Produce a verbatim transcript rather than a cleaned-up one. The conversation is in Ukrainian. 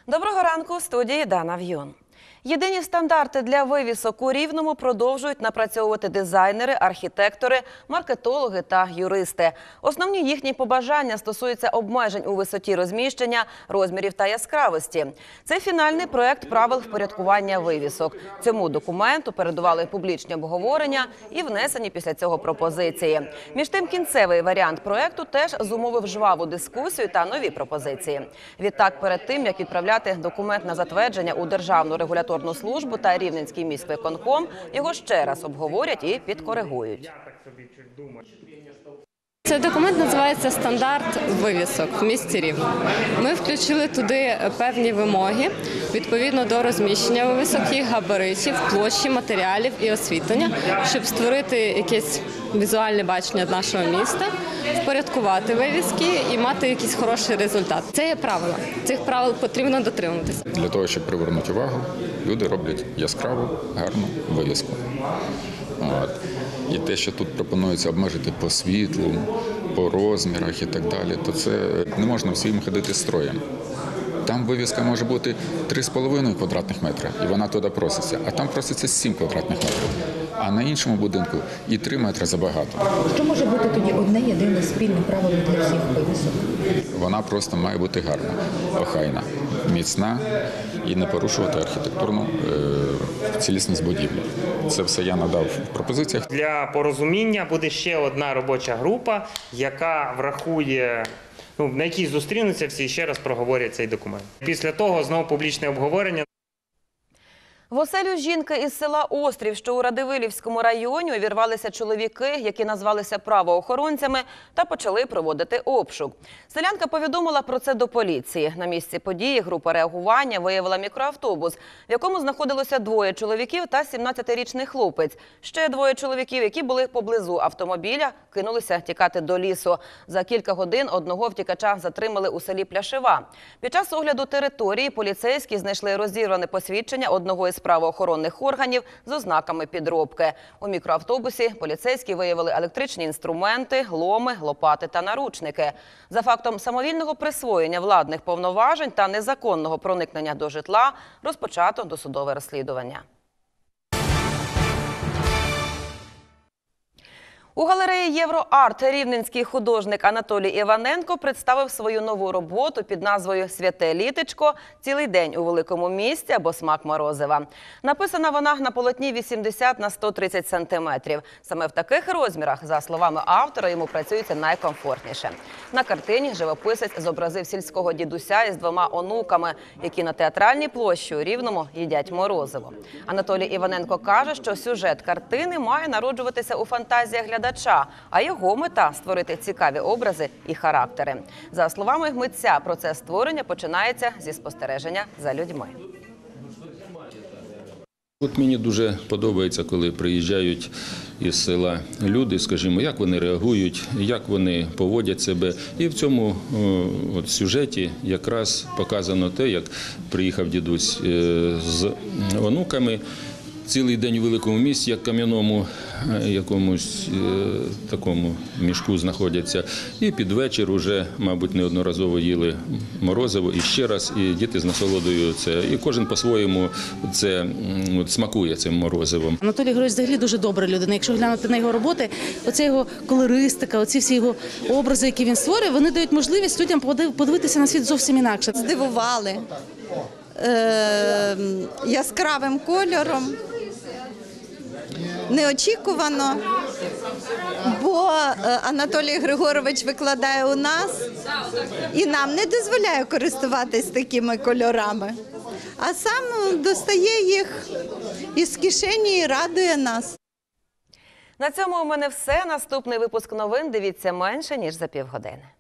Доброго ранку, в студії Дана В'юн. Єдині стандарти для вивісок у Рівному продовжують напрацьовувати дизайнери, архітектори, маркетологи та юристи. Основні їхні побажання стосуються обмежень у висоті розміщення, розмірів та яскравості. Це фінальний проект правил впорядкування вивісок. Цьому документу передували публічні обговорення і внесені після цього пропозиції. Між тим, кінцевий варіант проекту теж зумовив жваву дискусію та нові пропозиції. Відтак, перед тим, як відправляти документ на затвердження у Державну регуляторну службу та Рівненський міськвиконком, його ще раз обговорять і підкоригують. Цей документ називається «Стандарт вивісок в місті Рівне». Ми включили туди певні вимоги відповідно до розміщення вивісок, їх габаритів, площі, матеріалів і освітлення, щоб створити якесь візуальне бачення нашого міста, впорядкувати вивіски і мати якийсь хороший результат. Це є правила. Цих правил потрібно дотримуватися. Для того, щоб привернути увагу, люди роблять яскраву, гарну вивіску. От. І те, що тут пропонується обмежити по світлу, по розмірах і так далі, то це не можна всім ходити строєм. Там вивіска може бути три з половиною квадратних метра, і вона туди проситься, а там проситься сім квадратних метрів. А на іншому будинку і три метри забагато. Що може бути тоді одне єдине спільне правило для всіх вивісок? Вона просто має бути гарна, охайна, міцна і не порушувати архітектурну е, цілісність будівлі. Це все я надав в пропозиціях. Для порозуміння буде ще одна робоча група, яка врахує, ну, на якій зустрінуться всі і ще раз проговорять цей документ. Після того знову публічне обговорення. В оселю жінки із села Острів, що у Радивилівському районі, увірвалися чоловіки, які назвалися правоохоронцями, та почали проводити обшук. Селянка повідомила про це до поліції. На місці події група реагування виявила мікроавтобус, в якому знаходилося двоє чоловіків та сімнадцятирічний хлопець. Ще двоє чоловіків, які були поблизу автомобіля, кинулися тікати до лісу. За кілька годин одного втікача затримали у селі Пляшева. Під час огляду території поліцейські знайшли розірване посвідчення одного із правоохоронних органів з ознаками підробки. У мікроавтобусі поліцейські виявили електричні інструменти, ломи, лопати та наручники. За фактом самовільного присвоєння владних повноважень та незаконного проникнення до житла розпочато досудове розслідування. У галереї «Євроарт» рівненський художник Анатолій Іваненко представив свою нову роботу під назвою «Святе літечко. Цілий день у великому місті» або «Смак морозива». Написана вона на полотні вісімдесят на сто тридцять сантиметрів. Саме в таких розмірах, за словами автора, йому працюється найкомфортніше. На картині живописець зобразив сільського дідуся із двома онуками, які на театральній площі у Рівному їдять морозиво. Анатолій Іваненко каже, що сюжет картини має народжуватися у фантазіях глядачів, а його мета – створити цікаві образи і характери. За словами митця, процес створення починається зі спостереження за людьми. От мені дуже подобається, коли приїжджають із села люди, скажімо, як вони реагують, як вони поводять себе. І в цьому от, сюжеті якраз показано те, як приїхав дідусь з онуками. Цілий день у великому місті, як кам'яному якомусь е, такому мішку знаходяться. І під вечір вже, мабуть, неодноразово їли морозиво. І ще раз, і діти з насолодою це. І кожен по-своєму це от, смакує цим морозивом. Анатолій Григорович взагалі дуже добра людина. Якщо глянути на його роботи, оця його колористика, оці всі його образи, які він створює, вони дають можливість людям подивитися на світ зовсім інакше. Здивували е, яскравим кольором. Неочікувано, бо Анатолій Григорович викладає у нас і нам не дозволяє користуватись такими кольорами, а сам достає їх із кишені і радує нас. На цьому у мене все. Наступний випуск новин дивіться менше, ніж за півгодини.